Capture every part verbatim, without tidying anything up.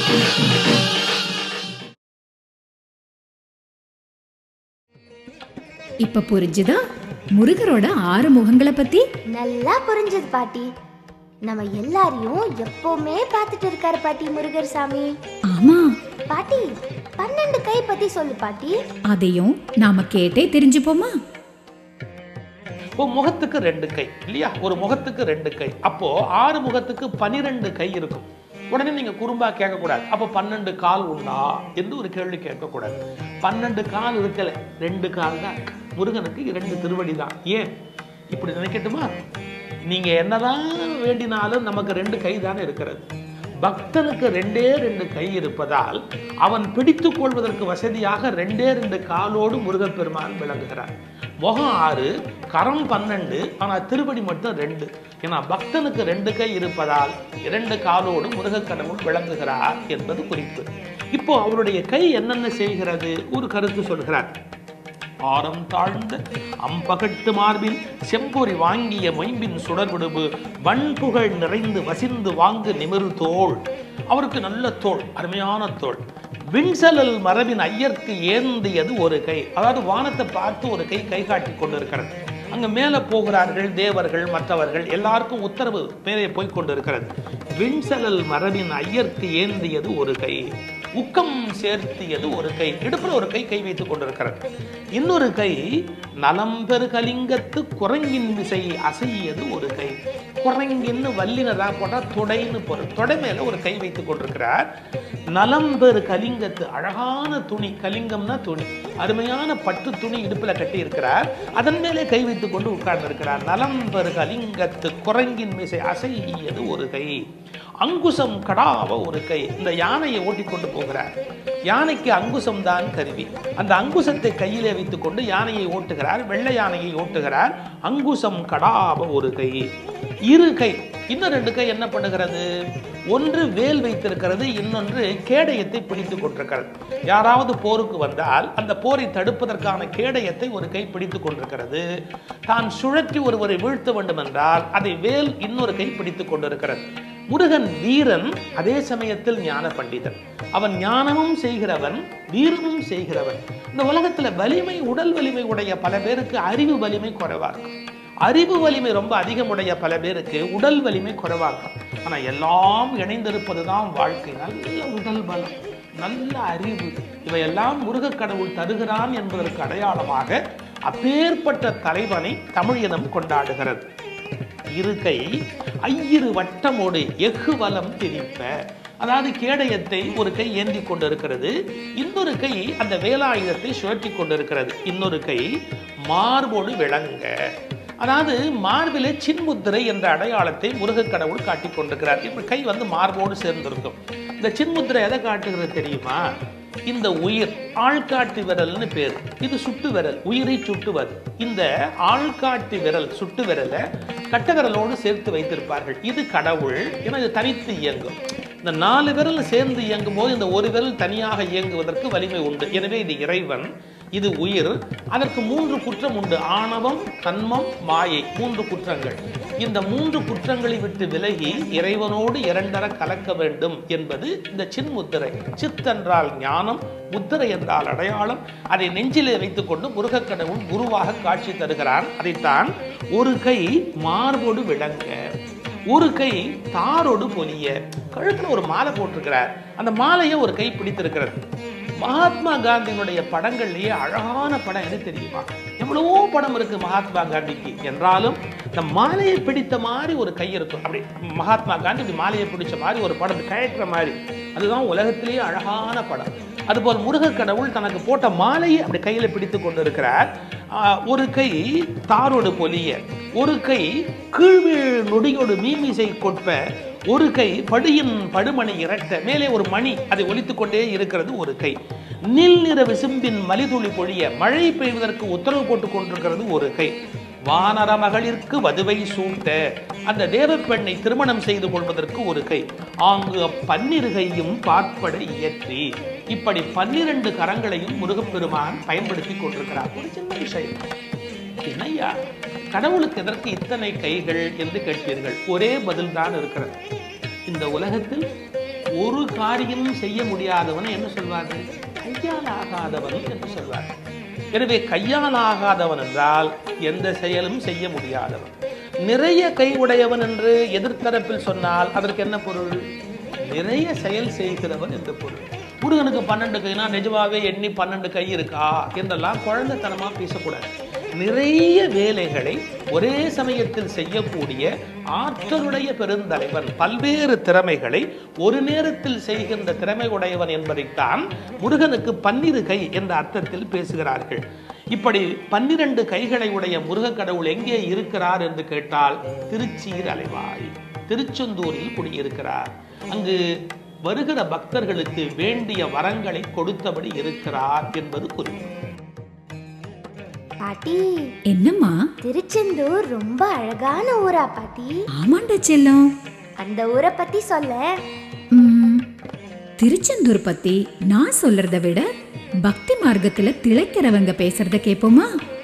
இப்ப புரிஞ்சுதா முருகரோட ஆறு முகங்களை பத்தி? நல்லா புரிஞ்சது பாட்டி. நம்ம எல்லாரையும் எப்பவுமே பார்த்துட்டு இருக்காரு பாட்டி முருகர் சாமி. ஆமா பாட்டி, பன்னெண்டு கை பத்தி சொல்லு பாட்டி. அதையும் நாம கேட்டே தெரிஞ்சுப்போமா? முகத்துக்கு ரெண்டு கை இல்லையா? ஒரு முகத்துக்கு ரெண்டு கை. அப்போ ஆறு முகத்துக்கு பனிரெண்டு கை இருக்கும். உடனே நீங்க குறும்பா கேட்கக்கூடாது, அப்போ பன்னெண்டு கால் உண்டா என்று ஒரு கேள்வி கேட்கக்கூடாது. பன்னெண்டு கால் இருக்கல, ரெண்டு கால் தான். முருகனுக்கு இரண்டு திருவடி தான். ஏன் இப்படி நினைக்கட்டுமா? நீங்க என்னதான் வேண்டினாலும் நமக்கு ரெண்டு கை தானே இருக்கிறது. பக்தனுக்கு ரெண்டே ரெண்டு கை இருப்பதால் அவன் பிடித்துக் கொள்வதற்கு வசதியாக ரெண்டே ரெண்டு காலோடு முருகப் பெருமான் விளங்குகிறார். முகம் ஆறு, கரம் பன்னெண்டு, ஆனால் திருவடி மட்டும் ரெண்டு. ஏன்னா பக்தனுக்கு ரெண்டு கை இருப்பதால் இரண்டு காலோடு முருகக் கடவுள் விளங்குகிறார் என்பது குறிப்பு. இப்போ அவருடைய கை என்னென்ன செய்கிறது ஒரு கருத்து சொல்கிறார். ஆரம் தாழ்ந்த அம்பகட்டு மார்பில் செம்பொறி வாங்கிய மொயம்பின் சுடர்விடுபு வன்புகழ் நிறைந்து வசிந்து வாங்கு நிமிரு தோள். அவருக்கு நல்ல தோள், அருமையான தோள். விண்சலல் மரபின் ஐயர்க்கு ஏந்தியது ஒரு கை. அதாவது வானத்தை பார்த்து ஒரு கை கை காட்டி கொண்டிருக்கிறது. அங்க மேல போகிறார்கள் தேவர்கள், மற்றவர்கள் எல்லாருக்கும் உத்தரவு மேலே போய் கொண்டிருக்கிறது. விண்சலல் மரபின் ஐயர்க்கு ஏந்தியது ஒரு கை, உக்கம் சேர்த்தியது ஒரு கை. இடுப்புல ஒரு கை கை வைத்துக் கொண்டிருக்கிறது. இன்னொரு கை நலம்பெரு கலிங்கத்து குரங்கின் விசை அசையது ஒரு கை. குரங்கின்னு வல்லினதா போட்டா தொடைன்னு பொருள். தொடை மேல ஒரு கை வைத்துக் கொண்டிருக்கிறார். நலம்பெரு கலிங்கத்து, அழகான துணி, கலிங்கம்னா துணி, அருமையான பட்டு துணி இடுப்புல கட்டி இருக்கிறார். அதன் மேலே கை வைத்துக் கொண்டு உட்கார்ந்து இருக்கிறார். நலம்பெரு கலிங்கத்து குரங்கின் விசை அசையது ஒரு கை, அங்குசம் கடாவ ஒரு கை. இந்த யானையை ஓட்டிக்கொண்டு போகிறார். யானைக்கு அங்குசம் தான் கருவி. அந்த அங்குசத்தை கையிலே வைத்துக் கொண்டு யானையை ஓட்டுகிறார். வெள்ளை யானையை ஓட்டுகிறார். அங்குசம் கடாவ ஒரு கை. இரு கை. இன்னும் ரெண்டு கை என்ன பண்ணுகிறது? ஒன்று வேல் வைத்திருக்கிறது, இன்னொன்று கேடயத்தை பிடித்துக் கொண்டிருக்கிறது. யாராவது போருக்கு வந்தால் அந்த போரை தடுப்பதற்கான கேடயத்தை ஒரு கை பிடித்துக் கொண்டிருக்கிறது. தான் சுழற்றி ஒருவரை வீழ்த்த வேண்டும் என்றால் அதை வேல் இன்னொரு கை பிடித்துக் கொண்டிருக்கிறது. முருகன் வீரன், அதே சமயத்தில் ஞான பண்டிதன். அவன் ஞானமும் செய்கிறவன், வீரமும் செய்கிறவன். இந்த உலகத்துல வலிமை, உடல் வலிமை உடைய பல பேருக்கு அறிவு வலிமை குறைவா இருக்கும். அறிவு வலிமை ரொம்ப அதிகமுடைய பல பேருக்கு உடல் வலிமை குறைவா இருக்கும். ஆனா எல்லாம் இணைந்திருப்பதுதான் வாழ்க்கை. நல்ல உடல் பலம், நல்ல அறிவு, இவையெல்லாம் முருகக் கடவுள் தருகிறான் என்பதற்கு அடையாளமாக அப்பேற்பட்ட தலைவனை தமிழ் இனம் கொண்டாடுகிறது. இருக்கை ஐயிரு வட்டமோடு எஃகு வலம் திரிப்ப. அதாவது கேடயத்தை ஒரு கை ஏந்தி கொண்டிருக்கிறது, இன்னொரு கை அந்த வேலாயுதத்தை சுழற்றி கொண்டிருக்கிறது. இன்னொரு கை மார்போடு விளங்க. அதாவது மார்பிலே சின்முத்திரை என்ற அடையாளத்தை முருகக் கடவுள் காட்டிக் கொண்டிருக்கிறார். இப்ப கை வந்து மார்போடு சேர்ந்திருக்கும். இந்த சின்முத்திரை எதை காட்டுகிறது தெரியுமா? இந்த உயிர் ஆள்காட்டி விரல்னு பேர். இது சுட்டு விரல், உயிரை சுட்டுவது. இந்த ஆள்காட்டி விரல், சுட்டு விரலை கட்ட விரலோடு சேர்த்து வைத்திருப்பார்கள். இது கடவுள். ஏன்னா இது தனித்து இயங்கும். இந்த நாலு விரல் சேர்ந்து இயங்கும் போது இந்த ஒரு விரல் தனியாக இயங்குவதற்கு வலிமை உண்டு. எனவே இது இறைவன், இது உயிர். அதற்கு மூன்று குற்றம் உண்டு: ஆணவம், கன்மம், மாயை. மூன்று குற்றங்கள். இந்த மூன்று குற்றங்களை விட்டு விலகி இறைவனோடு இரண்டர கலக்க வேண்டும் என்பது இந்த சின்முத்திரை. சித் என்றால் ஞானம், முத்திரை என்றால் அடையாளம். அதை நெஞ்சிலே வைத்துக் கொண்டு முருகக் கடவுள் குருவாக காட்சி தருகிறான். அதைத்தான் ஒரு கை மார்போடு விளங்க, ஒரு கை தாரோடு பொலிய. கழுத்துல ஒரு மாலை போட்டிருக்கிறார். அந்த மாலையை ஒரு கை பிடித்திருக்கிறது. மகாத்மா காந்தியினுடைய படங்கள்லயே அழகான படம் எது தெரியுமா? எவ்வளவோ படம் இருக்கு மகாத்மா காந்திக்கு. என்றாலும் இந்த மாலையை பிடித்த மாதிரி ஒரு கை இருக்கும். அப்படி மகாத்மா காந்தி இப்படி மாலையை பிடிச்ச மாதிரி ஒரு படம் கயற்ற மாதிரி, அதுதான் உலகத்திலேயே அழகான படம். அதுபோல் முருகக் கடவுள் தனக்கு போட்ட மாலையை அப்படி கையில பிடித்து கொண்டு இருக்கிறார். ஒரு கை தாரோடு பொலிய, ஒரு கை கீழ்வீழ் நொடியோடு மீமிசை கொட்ப, ஒரு கை படியின் படுமணி இரட்ட. மேலே ஒரு மணி அதை ஒலித்துக் கொண்டே இருக்கிறது ஒரு கை. நீல் நிற விசும்பின் மலிதுளி பொழிய, மழை பெய்வதற்கு உத்தரவு போட்டுக் கொண்டிருக்கிறது ஒரு கை. வானர மகளிருக்கு வதுவை சூட்ட, அந்த தேவ பெண்ணை திருமணம் செய்து கொள்வதற்கு ஒரு கை. ஆங்கு பன்னிருகையும் பார்ப்பட இயற்றி. இப்படி பன்னிரண்டு கரங்களையும் முருகப்பெருமான் பயன்படுத்தி கொண்டிருக்கிறார். ஒரு சின்ன விஷயம் என்னையா, கடவுளுக்கு எதற்கு இத்தனை கைகள் என்று கேட்பீர்கள். ஒரே பதில் தான் இருக்கிறது. இந்த உலகத்தில் ஒரு காரியமும் செய்ய முடியாதவன் என்ன சொல்வார்கள்? கையால் ஆகாதவன் என்று சொல்வார்கள். எனவே கையால் ஆகாதவன் என்றால் எந்த செயலும் செய்ய முடியாதவன். நிறைய கை உடையவன் என்று எதிர்த்தரப்பில் சொன்னால் அதற்கு என்ன பொருள்? நிறைய செயல் செய்கிறவன் என்று பொருள். முருகனுக்கு பன்னெண்டு கைனா நிஜமாவே எண்ணி பன்னெண்டு கை இருக்கா என்றெல்லாம் குழந்தைத்தனமா பேசக்கூடாது. நிறைய வேலைகளை ஒரே சமயத்தில் செய்யக்கூடிய ஆற்றலுடைய பெருந்தலைவன், பல்வேறு திறமைகளை ஒரு நேரத்தில் செய்கின்ற திறமை உடையவன் என்பதைத்தான் முருகனுக்கு பன்னிரு கை என்ற அர்த்தத்தில் பேசுகிறார்கள். இப்படி பன்னிரண்டு கைகளை உடைய முருக கடவுள் எங்கே இருக்கிறார் என்று கேட்டால் திருச்சீர் அலைவாய், திருச்செந்தூரில் குடியிருக்கிறார். அங்கு வருகிற பக்தர்களுக்கு வேண்டிய வரங்களை கொடுத்தபடி இருக்கிறார் என்பது குறிப்பு. பாட்டி, என்னம்மா? திருச்செந்தூர் ரொம்ப அழகான ஊரா பாட்டி? ஆமாண்டா செல்லம். அந்த ஊரை பத்தி சொல்ல. திருச்செந்தூர் பத்தி நான் சொல்றத விட பக்தி மார்க்கத்துல திளைக்கிறவங்க பேசுறத கேட்போமா?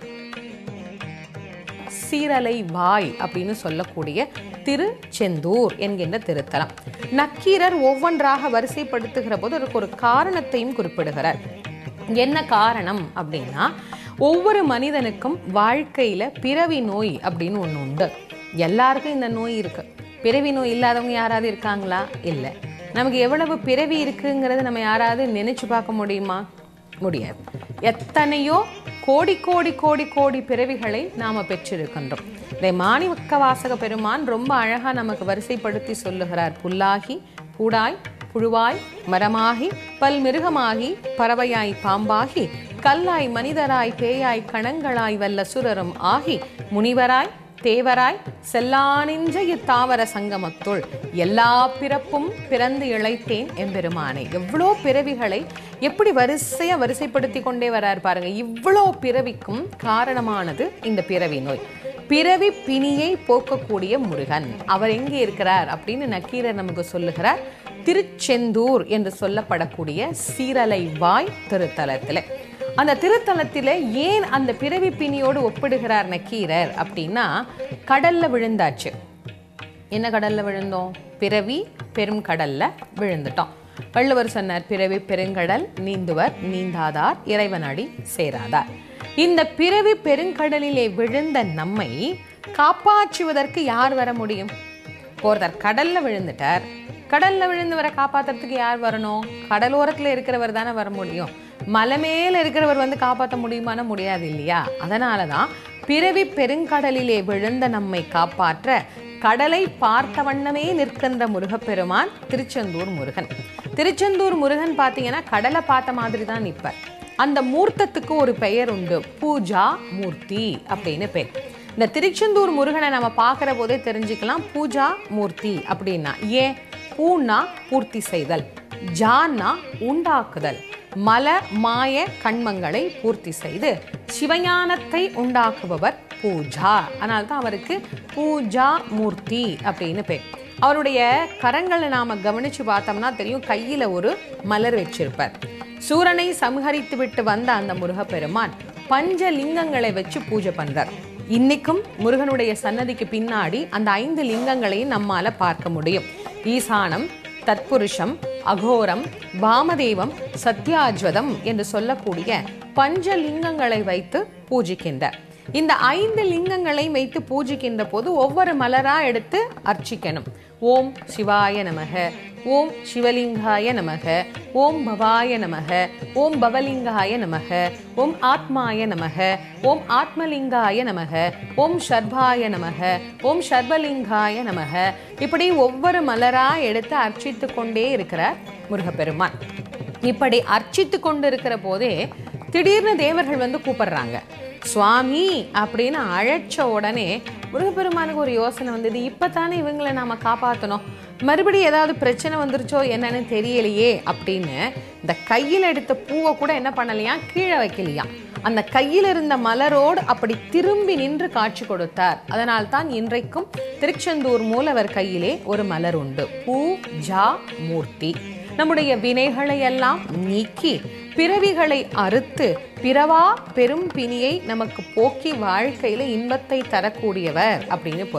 சீரலை வாய் அப்படின்னு சொல்லக்கூடிய திருச்செந்தூர் என்கின்ற திருத்தலம். நக்கீரர் ஒவ்வொன்றாக வரிசைப்படுத்துகிற போது அதற்கு ஒரு காரணத்தையும் குறிப்பிடுகிறார். என்ன காரணம் அப்படின்னா, ஒவ்வொரு மனிதனுக்கும் வாழ்க்கையில பிறவி நோய் அப்படின்னு ஒண்ணு உண்டு. எல்லாருக்கும் இந்த நோய் இருக்கு. பிறவி நோய் இல்லாதவங்க யாராவது இருக்காங்களா? இல்லை. நமக்கு எவ்வளவு பிறவி இருக்குங்கிறத நம்ம யாராவது நினைச்சு பார்க்க முடியுமா? முடியாது. எத்தனையோ கோடி கோடி கோடி கோடி பிறவிகளை நாம பெற்றிருக்கின்றோம். இதை மாணிக்க வாசக பெருமான் ரொம்ப அழகா நமக்கு வரிசைப்படுத்தி சொல்லுகிறார். புல்லாகி பூடாய் புழுவாய் மரமாகி பல் மிருகமாகி பறவையாய் பாம்பாகி கல்லாய் மனிதராய் பேயாய் கணங்களாய் வல்ல சுரரும் ஆகி முனிவராய் தேவராய் செல்லானின்ற இத்தாவர சங்கமத்துள் எல்லா பிறப்பும் பிறந்து இழைத்தேன் எம்பெருமானே. எவ்வளோ பிறவிகளை எப்படி வரிசையா வரிசைப்படுத்தி கொண்டே வரார் பாருங்க. இவ்வளோ பிறவிக்கும் காரணமானது இந்த பிறவி நோய். பிறவி பிணியை போக்கக்கூடிய முருகன் அவர் எங்கே இருக்கிறார் அப்படின்னு நக்கீரர் நமக்கு சொல்லுகிறார். திருச்செந்தூர் என்று சொல்லப்படக்கூடிய சீரலை வாய் திருத்தலத்தில். அந்த திருத்தலத்தில் ஏன் அந்த பிறவி பிணியோடு ஒப்பிடுகிறார் நக்கீரர் அப்படின்னா, கடல்ல விழுந்தாச்சு. என்ன கடல்ல விழுந்தோம்? பிறவி பெரும் கடல்ல விழுந்துட்டோம். வள்ளுவர் சொன்னார், பிறவி பெருங்கடல் நீந்துவர் நீந்தாதார் இறைவனடி சேராதார். இந்த பிறவி பெருங்கடலிலே விழுந்த நம்மை காப்பாற்றுவதற்கு யார் வர முடியும்? ஒருத்தர் கடல்ல விழுந்துட்டார். கடல்ல விழுந்தவரை காப்பாத்துறதுக்கு யார் வரணும்? கடலோரத்துல இருக்கிறவர் தானே வர முடியும். மலை மேல இருக்கிறவர் வந்து காப்பாற்ற முடியுமான? முடியாது இல்லையா? அதனாலதான் பிறவி பெருங்கடலிலே விழுந்த நம்மை காப்பாற்ற கடலை பார்த்த வண்ணமே நிற்கின்ற முருகப்பெருமான் திருச்செந்தூர் முருகன். திருச்செந்தூர் முருகன் பார்த்தீங்கன்னா கடலை பார்த்த மாதிரி தான் நிற்பார். அந்த மூர்த்தத்துக்கு ஒரு பெயர் உண்டு, பூஜா மூர்த்தி அப்படின்னு பேர். இந்த திருச்செந்தூர் முருகனை நம்ம பார்க்கிற போதே தெரிஞ்சுக்கலாம் பூஜா மூர்த்தி அப்படின்னா. ஏன்? பூன்னா பூர்த்தி செய்தல், ஜான்னா உண்டாக்குதல், மல மாய கண்மங்களை பூர்த்தி செய்து சிவஞானத்தை உண்டாக்குபவர் பூஜா. அதனால்தான் அவருக்கு பூஜா மூர்த்தி அப்படின்னு பேர். அவருடைய கரங்களை நாம கவனிச்சு பார்த்தோம்னா தெரியும், கையில ஒரு மலர் வச்சிருப்பார். சூரனை சம்ஹரித்து விட்டு வந்த அந்த முருகப்பெருமான் பஞ்சலிங்கங்களை வச்சு பூஜை பண்றார். இன்னைக்கும் முருகனுடைய சன்னதிக்கு பின்னாடி அந்த ஐந்து லிங்கங்களையும் நம்மால பார்க்க முடியும். ஈசானம், தத்புருஷம், அகோரம், வாமதேவம், சத்யாஜ்வதம் என்று சொல்லக்கூடிய பஞ்சலிங்கங்களை வைத்து பூஜிக்கின்றார். இந்த ஐந்து லிங்கங்களை வைத்து பூஜிக்கின்ற போது ஒவ்வொரு மலரா எடுத்து அர்ச்சிக்கணும். ஓம் சிவாய நமக, ஓம் சிவலிங்காய நமக, ஓம் பவாய நமக, ஓம் பவலிங்காய நமக, ஓம் ஆத்மாய நமக, ஓம் ஆத்மலிங்காய நமக, ஓம் சர்வாய நமக, ஓம் சர்வலிங்காய நமக. இப்படி ஒவ்வொரு மலரா எடுத்து அர்ச்சித்து கொண்டே இருக்கிறார் முருகப்பெருமான். இப்படி அர்ச்சித்து கொண்டு இருக்கிற போதே திடீர்னு தேவர்கள் வந்து கூப்பிடுறாங்க. சுவாமி அப்படின்னு அழைச்ச உடனே முருகப்பெருமானுக்கு ஒரு யோசனை வந்தது. இப்பத்தானே இவங்களை நாம காப்பாற்றணும், மறுபடியும் ஏதாவது பிரச்சனை வந்துருச்சோ என்னன்னு தெரியலையே அப்படின்னு இந்த கையில் எடுத்த பூவை கூட என்ன பண்ணலையா, கீழே வைக்கலையா. அந்த கையில் இருந்த மலரோடு அப்படி திரும்பி நின்று காட்சி கொடுத்தார். அதனால்தான் இன்றைக்கும் திருச்செந்தூர் மூலவர் கையிலே ஒரு மலர் உண்டு, பூஜா மூர்த்தி. நம்முடைய வினைகளை எல்லாம் நீக்கி பிறவிகளை அறுத்து பிறவா பெரும் பிணியை நமக்கு போக்கி வாழ்க்கையில இன்பத்தை தரக்கூடியவர் அப்படின்னு பொருள்.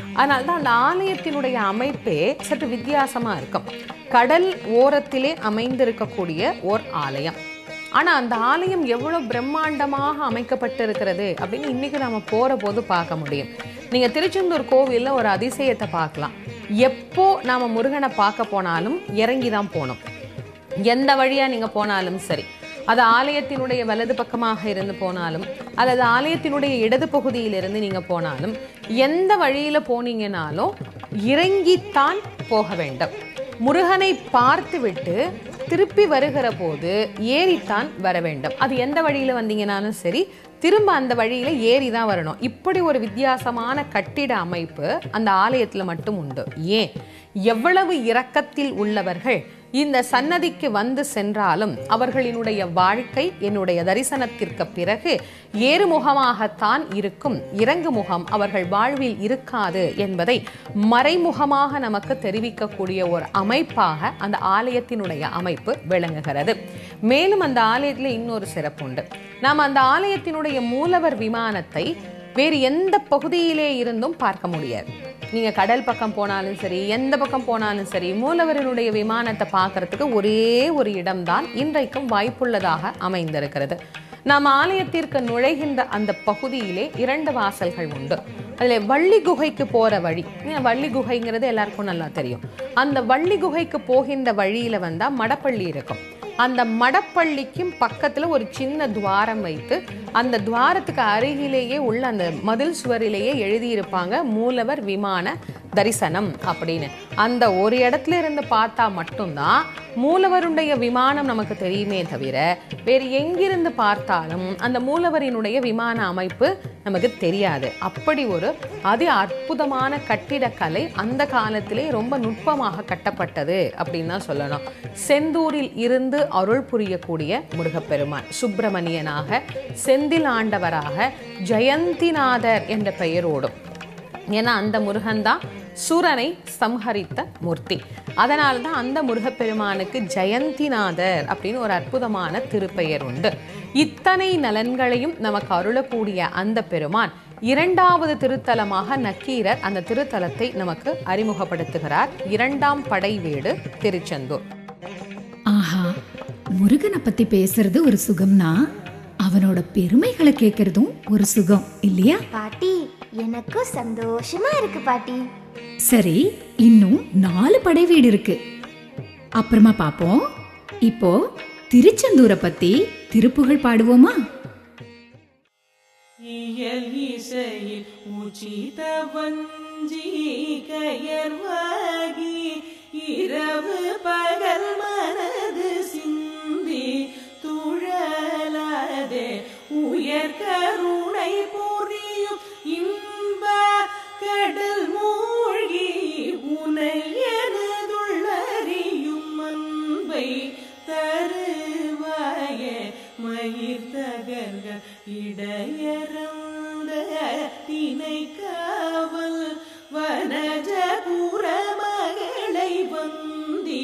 அதனால தான் அந்த ஆலயத்தினுடைய அமைப்பே சற்று வித்தியாசமா இருக்கும். கடல் ஓரத்திலே அமைந்திருக்கக்கூடிய ஓர் ஆலயம். ஆனா அந்த ஆலயம் எவ்வளவு பிரம்மாண்டமாக அமைக்கப்பட்டிருக்கிறது அப்படின்னு இன்னைக்கு நாம போற போது பார்க்க முடியும். நீங்க திருச்செந்தூர் கோவில்ல ஒரு அதிசயத்தை பார்க்கலாம். எப்போ நாம முருகனை பார்க்க போனாலும் இறங்கி தான் போகணும். எந்த வழியா நீங்க போனாலும் சரி, அது ஆலயத்தினுடைய வலது பக்கமாக இருந்து போனாலும் அல்லது ஆலயத்தினுடைய இடது பகுதியிலிருந்து நீங்க போனாலும், எந்த வழியில போனீங்கனாலும் இறங்கித்தான் போக வேண்டும். முருகனை பார்த்து விட்டு திருப்பி வருகிற போது ஏறித்தான் வர வேண்டும். அது எந்த வழியில வந்தீங்கனாலும் சரி, திரும்ப அந்த வழியில ஏறி தான் வரணும். இப்படி ஒரு வித்தியாசமான கட்டிட அமைப்பு அந்த ஆலயத்துல மட்டும் உண்டு. ஏன்? எவ்வளவு இரக்கத்தில் உள்ளவர்கள் இந்த சன்னதிக்கு வந்து சென்றாலும் அவர்களினுடைய வாழ்க்கை என்னுடைய தரிசனத்திற்கு பிறகு ஏறுமுகமாகத்தான் இருக்கும், இறங்கு முகம் அவர்கள் வாழ்வில் இருக்காது என்பதை மறைமுகமாக நமக்கு தெரிவிக்கக்கூடிய ஒரு அமைப்பாக அந்த ஆலயத்தினுடைய அமைப்பு விளங்குகிறது. மேலும் அந்த ஆலயத்தில் இன்னொரு சிறப்பு உண்டு. நாம் அந்த ஆலயத்தினுடைய மூலவர் விமானத்தை வேறு எந்த பகுதியிலே இருந்தும் பார்க்க முடியாது. நீங்க கடல் பக்கம் போனாலும் சரி, எந்த பக்கம் போனாலும் சரி, மூலவரினுடைய விமானத்தை பார்க்கறதுக்கு ஒரே ஒரு இடம்தான் இன்றைக்கும் வாய்ப்புள்ளதாக அமைந்திருக்கிறது. நாம் ஆலயத்திற்கு நுழைகின்ற அந்த பகுதியிலே இரண்டு வாசல்கள் உண்டு. அதில் வள்ளி குகைக்கு போற வழி, வள்ளி குகைங்கிறது எல்லாருக்கும் நல்லா தெரியும். அந்த வள்ளி குகைக்கு போகின்ற வழியில வந்தா மடப்பள்ளி இருக்கும். அந்த மடப்பள்ளிக்கும் பக்கத்துல ஒரு சின்ன துவாரம் வைத்து அந்த துவாரத்துக்கு அருகிலேயே உள்ள அந்த மதில் சுவரிலேயே எழுதியிருப்பாங்க மூலவர் விமான தரிசனம் அப்படின்னு. அந்த ஒரு இடத்துல இருந்து பார்த்தா மட்டும்தான் மூலவருடைய விமானம் நமக்கு தெரியுமே தவிர வேறு எங்கிருந்து பார்த்தாலும் அந்த மூலவரினுடைய விமான அமைப்பு நமக்கு தெரியாது. அப்படி ஒரு அதி அற்புதமான கட்டிடக்கலை அந்த காலத்திலே ரொம்ப நுட்பமாக கட்டப்பட்டது அப்படின்னு தான் சொல்லணும். செந்தூரில் இருந்து அருள் புரியக்கூடிய முருகப்பெருமான் சுப்பிரமணியனாக, செந்தில் ஆண்டவராக, ஜெயந்திநாதர் என்ற பெயரோடும். ஏன்னா அந்த முருகன் தான் சூரனை சம்ஹரித்த மூர்த்தி. அதனால தான் அந்த முருகப்பெருமானுக்கு ஜெயந்திநாதர் அப்படின்னு ஒரு அற்புதமான திருப்பெயர் உண்டு. இத்தனை நலன்களையும் நமக்கு அருளக்கூடிய அந்த பெருமான் இரண்டாவது திருத்தலமாக நக்கீரர் அந்த திருத்தலத்தை நமக்கு அறிமுகப்படுத்துகிறார். இரண்டாம் படை வீடு திருச்செந்தூர். ஆஹா, முருகனை பத்தி பேசுறது ஒரு சுகம்னா அவனோட பெருமைகளை கேட்கறதும் ஒரு சுகம் இல்லையா பாட்டி? எனக்கு சந்தோஷமா இருக்கு பாட்டி. சரி, இன்னும் நாலு படை வீடு இருக்கு, அப்புறமா பாப்போம். இப்போ திருச்செந்தூரை பத்தி திருப்புகழ் பாடுவோமா? இயல் இசையில் உச்சித வஞ்சி கயர்வாகி இரவு பகல் மனது சிந்தி துழலாதே உயர் கருணை புரியும் இன்ப கடல் மூழ்கி உனை எனதுள்ளறியும் அன்பை தருவாய மயிர் தகர்க இடையறந்த தினை காவல் வனஜபுர மகளை வந்தி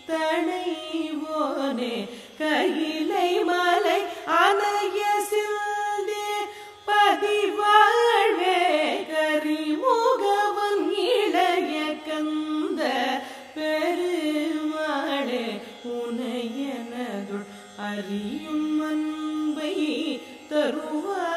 தனைவோனே கையிலை மலை அணைய சில்தே பதிவாழ்வே கரிமுகவன் இளைய கந்த பெருமாளே உனையனதுள் அறியும் அன்பை தருவார்.